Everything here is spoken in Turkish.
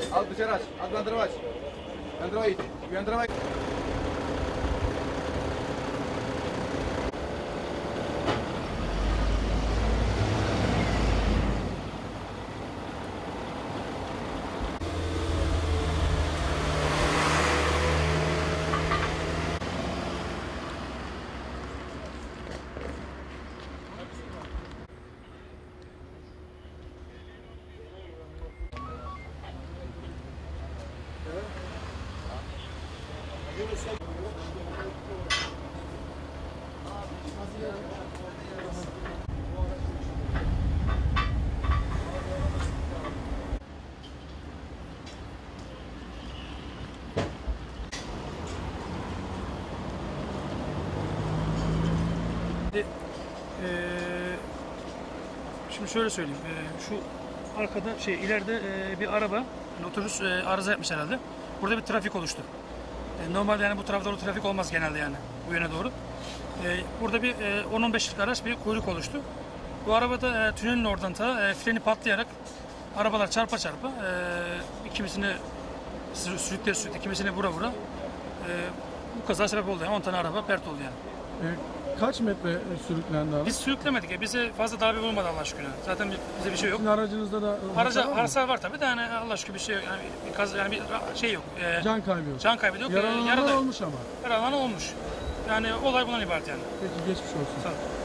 Al dışarı aç. Al bandırma aç. Bandırma it. Bandırma it. Şimdi şöyle söyleyeyim. Şu arkada ileride bir araba, yani otobüs arıza yapmış herhalde. Burada bir trafik oluştu. Normalde yani bu tarafta trafik olmaz genelde yani bu yöne doğru. Burada bir 10-15'lik araç bir kuyruk oluştu. Bu arabada tünelin oradan freni patlayarak arabalar çarpa kimisini sürükle kimisini vura bu kaza sebep oldu. Yani 10 tane araba pert oldu yani. Kaç metre sürüklendi araba? Biz sürüklemedik. Bize fazla darbe olmadı Allah aşkına. Zaten bize bir şey yok. Sizin aracınızda da Hasar var tabii de yani Allah aşkına bir şey yok. Yani bir şey yok. can kaybı yok. Can kaybı yok. Yaralananlar olmuş ama. Yaralananlar olmuş. Yani olay bundan ibaret yani. Peki geçmiş olsun. Sağ ol.